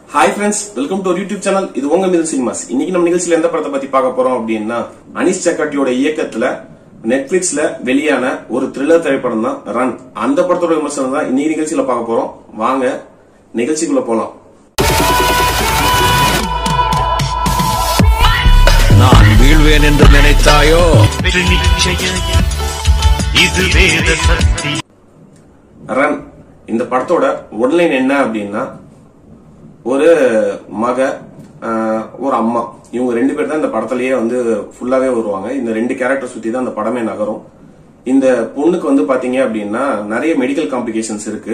Hi friends, welcome to YouTube channel. இது உங்க மிதன் cinemas. இன்னைக்கு நம்ம நிகழ்ச்சியில எந்த படத்தை பத்தி பார்க்க போறோம் அப்படின்னா, அனீஷ் சக்கரவர்த்தியோட இயக்கத்துல நெட்ஃபிளிக்ஸ்ல வெளியான ஒரு த்ரில்லர் திரைப்படம் தான் ரன். அந்த படத்தோட விமர்சனம் தான் இன்னைக்கு நிகழ்ச்சியில பார்க்க போறோம். வாங்க நிகழ்ச்சிக்குள்ள போலாம். நான் வீழ்வேன் என்று நினைத்தாயோ? ரன் இந்த படத்தோட ஒன்லைன் என்ன அப்படின்னா, ஒரு மக ஒரு அம்மா, இவங்க ரெண்டு பேர் தான் இந்த படத்திலேயே வந்து ஃபுல்லாவே வருவாங்க. இந்த ரெண்டு கேரக்டர் சுத்தி தான் அந்த படமே நகரும். இந்த பொண்ணுக்கு வந்து பாத்தீங்க அப்படின்னா நிறைய மெடிக்கல் காம்ப்ளிகேஷன்ஸ் இருக்கு.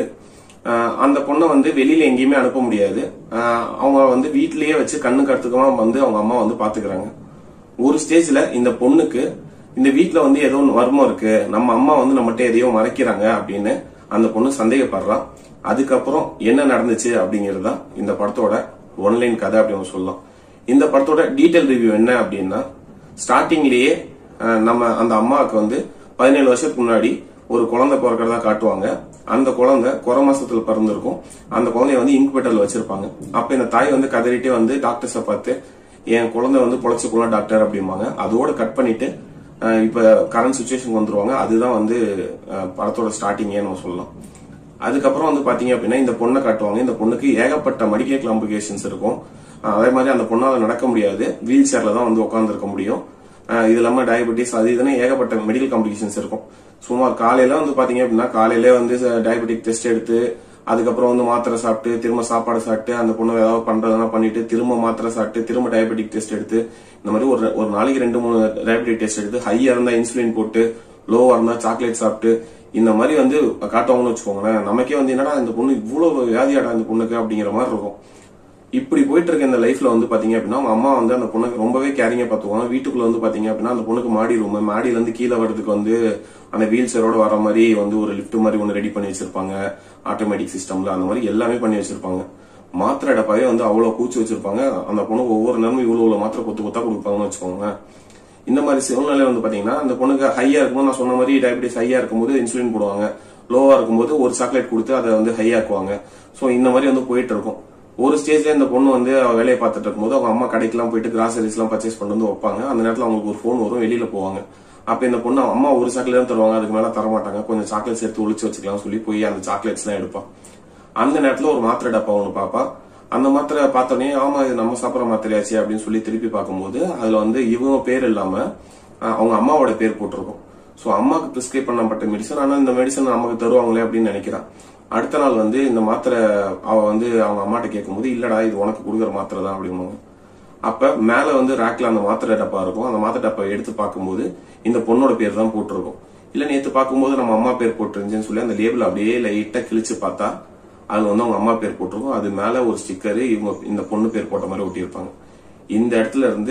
அந்த பொண்ணை வந்து வெளியில எங்கேயுமே அனுப்ப முடியாது. அவங்க வந்து வீட்டிலேயே வச்சு கண்ணு கருத்துக்கமா வந்து அவங்க அம்மா வந்து பாத்துக்கிறாங்க. ஒரு ஸ்டேஜ்ல இந்த பொண்ணுக்கு இந்த வீட்டுல வந்து ஏதோ மர்மம் இருக்கு, நம்ம அம்மா வந்து நம்மகிட்ட எதையோ மறைக்கிறாங்க அப்படின்னு அந்த பொண்ணு சந்தேகப்படுறான். அதுக்கப்புறம் என்ன நடந்துச்சு அப்படிங்கறது தான் இந்த படத்தோட ஒன்லைன் கதை அப்படின்னு சொல்லலாம். இந்த படத்தோட டீடைல் ரிவ்யூ என்ன அப்படின்னா, ஸ்டார்டிங்லயே நம்ம அந்த அம்மாவுக்கு வந்து 17 வருஷத்துக்கு முன்னாடி ஒரு குழந்தை பிறக்கிறதா காட்டுவாங்க. அந்த குழந்தை குறை மாசத்துல பிறந்திருக்கும். அந்த குழந்தைய வந்து இன்குபேட்டர்ல வச்சிருப்பாங்க. அப்ப இந்த தாய் வந்து கதறிட்டே வந்து டாக்டர்ஸ பார்த்து, என் குழந்தை வந்து பொழைச்சுக்குள்ள டாக்டர் அப்படிம்பாங்க. அதோட கட் பண்ணிட்டு இப்ப கரண்ட் சுச்சுவேஷன் வந்துருவாங்க. அதுதான் வந்து படத்தோட ஸ்டார்டிங்கே நம்ம சொல்லலாம். அதுக்கப்புறம் வந்து பாத்தீங்க அப்படின்னா இந்த பொண்ணை காட்டுவாங்க. இந்த பொண்ணுக்கு ஏகப்பட்ட மெடிக்கல் காம்ப்ளிகேஷன்ஸ் இருக்கும். அதே மாதிரி அந்த பொண்ணால நடக்க முடியாது, வீல் சேர்ல தான் வந்து உட்கார்ந்து இருக்க முடியும். இது இல்லாம டயபெட்டிஸ் அது இதுன்னு ஏகப்பட்ட மெடிக்கல் காம்ப்ளிகேஷன்ஸ் இருக்கும். சும்மா காலையில வந்து பாத்தீங்க அப்படின்னா காலையில வந்து டயபெட்டிக் டெஸ்ட் எடுத்து, அதுக்கப்புறம் வந்து மாத்திரை சாப்பிட்டு, திரும்ப சாப்பாடு சாப்பிட்டு, அந்த பொண்ணு ஏதாவது பண்றதுனா பண்ணிட்டு, திரும்ப மாத்திரை சாப்பிட்டு, திரும்ப டயபெட்டிக் டெஸ்ட் எடுத்து, இந்த மாதிரி ஒரு நாளைக்கு 2-3 டயபெட்டிக் டெஸ்ட் எடுத்து, ஹையா இருந்தா இன்சுலின் போட்டு, லோவா இருந்தா சாக்லேட் சாப்பிட்டு, இந்த மாதிரி வந்து காட்டுவாங்கன்னு வச்சுக்கோங்களேன். நமக்கே வந்து என்னடா இந்த பொண்ணு இவ்வளவு வியாதியாடா இந்த பொண்ணுக்கு அப்படிங்கிற மாதிரி இருக்கும். இப்படி போயிட்டு இருக்க இந்த லைஃப்ல வந்து பாத்தீங்க அப்படின்னா அவங்க அம்மா வந்து அந்த பொண்ணுக்கு ரொம்பவே கேரிங்கா பாத்துக்குவாங்க. வீட்டுக்குள்ள வந்து பாத்தீங்க அப்படின்னா அந்த பொண்ணுக்கு மாடி ரூம், மாடியில இருந்து கீழே வர்றதுக்கு வந்து அந்த வீல் சேரோட வர மாதிரி வந்து ஒரு லிப்ட் மாதிரி ஒன்னு ரெடி பண்ணி வச்சிருப்பாங்க. ஆட்டோமேட்டிக் சிஸ்டம்ல அந்த மாதிரி எல்லாமே பண்ணி வச்சிருப்பாங்க. மாத்திரை டப்பாவே வந்து அவ்வளவு கூச்சு வச்சிருப்பாங்க. அந்த பொண்ணுக்கு ஒவ்வொரு நேரமும் இவ்வளவு மாத்திரை கொத்து கொத்தா கொடுப்பாங்கன்னு வச்சுக்கோங்க. இந்த மாதிரி சூழ்நிலை வந்து பாத்தீங்கன்னா அந்த பொண்ணுக்கு ஹையா இருக்கும்போது, நான் சொன்ன மாதிரி டயபெட்டிஸ் ஹையா இருக்கும்போது இன்சுலின் போடுவாங்க, லோவா இருக்கும்போது ஒரு சாக்லேட் கொடுத்து அதை வந்து ஹையாக்குவாங்க. சோ இந்த மாதிரி வந்து போயிட்டு இருக்கும். ஒரு ஸ்டேஜ்ல இந்த பொண்ணு வந்து வேலையை பார்த்துட்டு இருக்கும்போது அவங்க அம்மா கடைக்கெல்லாம் போயிட்டு கிராசரிஸ் எல்லாம் பர்ச்சேஸ் பண்ணி வந்து வைப்பாங்க. அந்த நேரத்துல அவங்களுக்கு ஒரு போன் வரும், வெளியில போவாங்க. அப்ப இந்த பொண்ணு அம்மா ஒரு சாக்லேட் தான் தருவாங்க, அதுக்கு மேல தர மாட்டாங்க. கொஞ்சம் சாக்லேட்ஸ் எடுத்து ஒளிச்சு வச்சுக்கலாம் சொல்லி போய் அந்த சாக்லேட்ஸ் எல்லாம் எடுப்பான். அந்த நேரத்துல ஒரு மாத்திரை டப்பா ஒண்ணு பாப்பா. அந்த மாத்திரை பார்த்தோன்னே ஆமா இது நம்ம சாப்பிட்ற மாத்திரையாச்சு அப்படின்னு சொல்லி திருப்பி பார்க்கும்போது அதுல வந்து இவங்க பேர் இல்லாம அவங்க அம்மாவோட பேர் போட்டிருக்கும். சோ அம்மாவுக்கு பிரிஸ்கிரைப் பண்ணப்பட்ட மெடிசன், ஆனா இந்த மெடிசன் நமக்கு தருவாங்களே அப்படின்னு நினைக்கிறான். அடுத்த நாள் வந்து இந்த மாத்திரை அவ வந்து அவங்க அம்மாட்ட கேட்கும்போது, இல்லடா இது உனக்கு கொடுக்குற மாத்திரை தான் அப்படிம்பாங்க. அப்ப மேல வந்து ரேக்ல அந்த மாத்திரை டப்பா இருக்கும். அந்த மாத்திரை டப்பா எடுத்து பார்க்கும்போது இந்த பொண்ணோட பேர் தான் போட்டிருக்கும். இல்ல நேத்து பார்க்கும்போது நம்ம அம்மா பேர் போட்டுருந்துச்சுன்னு சொல்லி அந்த லேபிள் அப்படியே லைட்டா கிழிச்சு பார்த்தா அது வந்து அவங்க அம்மா பேர் போட்டிருக்கும். அது மேல ஒரு ஸ்டிக்கரு இவங்க இந்த பொண்ணு பேர் போட்ட மாதிரி ஒட்டியிருப்பாங்க. இந்த இடத்துல இருந்து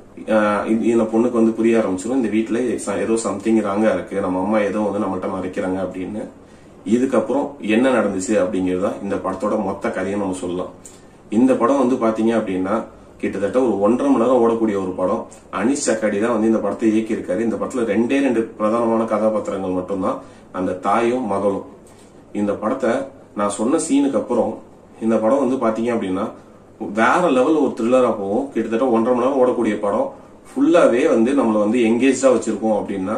இந்த பொண்ணுக்கு வந்து புரிய ஆரம்பிச்சிடும், இந்த வீட்டுல ஏதோ சம்திங் ராங்கா இருக்கு, நம்ம அம்மா ஏதோ வந்து நம்மகிட்ட மறைக்கிறாங்க அப்படின்னு. இதுக்கப்புறம் என்ன நடந்துச்சு அப்படிங்கறதா இந்த படத்தோட மொத்த கதையை நம்ம சொல்லலாம். இந்த படம் வந்து பாத்தீங்க அப்படின்னா கிட்டத்தட்ட ஒரு 1.5 மணி நேரம் ஓடக்கூடிய ஒரு படம். அனீஷ் சக்கரவர்த்தி தான் வந்து இந்த படத்தை இயக்கி இருக்காரு. இந்த படத்துல 2 பிரதானமான கதாபாத்திரங்கள் மட்டும்தான், அந்த தாயும் மகளும். இந்த படத்தை நான் சொன்ன சீனுக்கு அப்புறம் இந்த படம் வந்து பாத்தீங்க அப்படின்னா வேற லெவல் ஒரு த்ரில்லரா போகும். கிட்டத்தட்ட 1.5 மணி நேரம் ஓடக்கூடிய படம் ஃபுல்லாவே வந்து நம்மள வந்து எங்கேஜா வச்சிருக்கோம் அப்படின்னா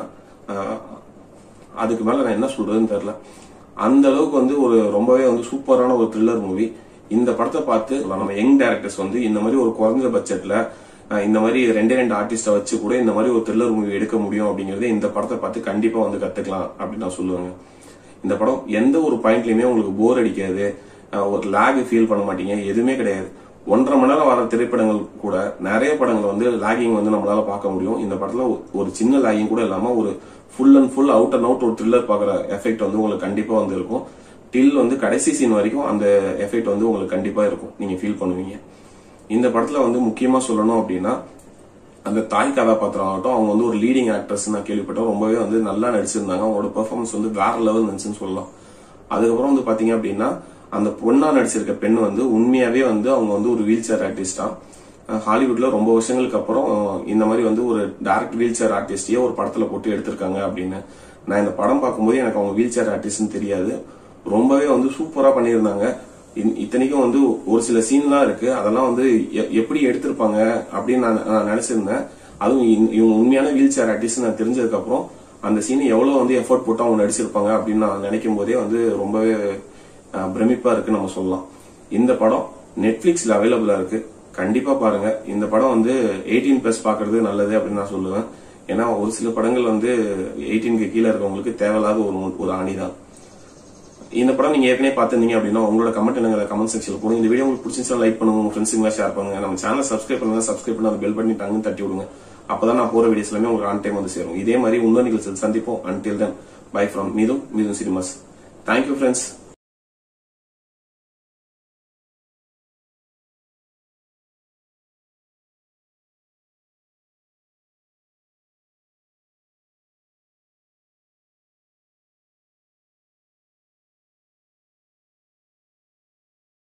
அதுக்கு மேல நான் என்ன சொல்றதுன்னு தெரியல. அந்த அளவுக்கு வந்து ஒரு ரொம்பவே வந்து சூப்பரான ஒரு த்ரில்லர் மூவி. இந்த படத்தை பார்த்து நம்ம யங் டைரக்டர்ஸ் வந்து இந்த மாதிரி ஒரு குறைஞ்ச பட்ஜெட்ல இந்த மாதிரி 2 ஆர்டிஸ்ட வச்சு கூட இந்த மாதிரி ஒரு த்ரில்லர் மூவி எடுக்க முடியும் அப்படிங்கறத இந்த படத்தை பார்த்து கண்டிப்பா வந்து கத்துக்கலாம் அப்படின்னு நான் சொல்லுவேங்க. இந்த படம் எந்த ஒரு பாயிண்ட்லயுமே உங்களுக்கு போர் அடிக்காது, ஒரு லாக் ஃபீல் பண்ண மாட்டீங்க, எதுவுமே கிடையாது. 1.5 மணி நேரம் வர திரைப்படங்கள் கூட நிறைய படங்கள் வந்து லாகிங் வந்து நம்மளால பார்க்க முடியும். இந்த படத்துல ஒரு சின்ன லாகிங் கூட இல்லாம ஒரு full and full out and out ஒரு த்ரில்லர் பாக்குற எஃபெக்ட் வந்து உங்களுக்கு கண்டிப்பா வந்து இருக்கும். டில் வந்து கடைசி சீன் வரைக்கும் அந்த எஃபெக்ட் வந்து உங்களுக்கு கண்டிப்பா இருக்கும், நீங்க ஃபீல் பண்ணுவீங்க. இந்த படத்துல வந்து முக்கியமா சொல்லணும் அப்படின்னா அந்த தாய் கதாபாத்திரம் ஆகட்டும், அவங்க வந்து ஒரு லீடிங் ஆக்ட்ரஸ் நான் கேள்விப்பட்டோம், ரொம்பவே வந்து நல்லா நடிச்சிருந்தாங்க. அவங்களோட பெர்ஃபார்மன்ஸ் வந்து வேற லெவல் இருந்துச்சுன்னு சொல்லலாம். அதுக்கப்புறம் வந்து பாத்தீங்க அப்படின்னா அந்த பொண்ணா நடிச்சிருக்க பெண் வந்து உண்மையாவே வந்து அவங்க வந்து ஒரு வீல் சேர் ஆர்டிஸ்டா. ஹாலிவுட்ல ரொம்ப வருஷங்களுக்கு அப்புறம் இந்த மாதிரி வந்து ஒரு டைரக்ட் வீல் சேர் ஆர்டிஸ்டையே ஒரு படத்துல போட்டு எடுத்திருக்காங்க அப்படின்னு. நான் இந்த படம் பார்க்கும்போது எனக்கு அவங்க வீல் சேர் ஆர்டிஸ்ட்னு தெரியாது, ரொம்பவே வந்து சூப்பரா பண்ணியிருந்தாங்க. இத்தனைக்கும் வந்து ஒரு சில சீன்லாம் இருக்கு, அதெல்லாம் வந்து எப்படி எடுத்திருப்பாங்க அப்படின்னு நான் நினைச்சிருந்தேன். அதுவும் இவங்க உண்மையான வீல் சேர் ஆர்டிஸ்ட் நான் தெரிஞ்சதுக்கு அப்புறம் அந்த சீன் எவ்வளவு வந்து எஃபோர்ட் போட்டு அவங்க நடிச்சிருப்பாங்க அப்படின்னு நான் நினைக்கும் போதே வந்து ரொம்பவே பிரமிப்பா இருக்கு நம்ம சொல்லலாம். இந்த படம் நெட்ஃபிளிக்ஸ்ல அவைலபிளா இருக்கு, கண்டிப்பா பாருங்க. இந்த படம் வந்து 18+ பாக்குறது நல்லது அப்படின்னு நான் சொல்லுவேன். ஏன்னா ஒரு சில படங்கள் வந்து 18க்கு கீழே இருக்கவங்களுக்கு தேவையில்லாத ஒரு ஆணிதான். இந்த படம் நீங்க ஏற்கனவே பாத்துருந்தீங்க அப்படின்னா உங்களோட கமெண்ட் என்ன கமெண்ட் செக்ஷன்ல போடுங்க. இந்த வீடியோ உங்களுக்கு பிடிச்சிருந்தா லைக் பண்ணுங்க, உங்க ஃப்ரெண்ட்ஸுங்களா ஷேர் பண்ணுங்க. நம்ம சேனல் சப்ஸ்கிரைப் பண்ணுங்க, சப்ஸ்கிரைப் பண்ணி அந்த பெல் பட்டனை டங்குன்னு தட்டி விடுங்க. அப்பதான் நான் போற வீடியோஸ் எல்லாமே உங்களுக்கு ஆன் டைம் வந்து சேரும். இதே மாதிரி இன்னொரு நிகழ்ச்சியில் சந்திப்போம். Until then, bye from மீதும் சினிமாஸ். Thank you friends.